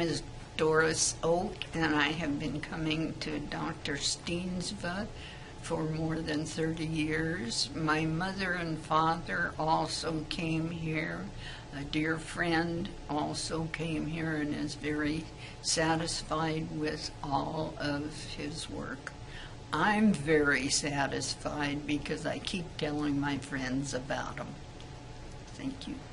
is Doris Oak, and I have been coming to Dr. Steensma for more than 30 years. My mother and father also came here. A dear friend also came here and is very satisfied with all of his work. I'm very satisfied because I keep telling my friends about him. Thank you.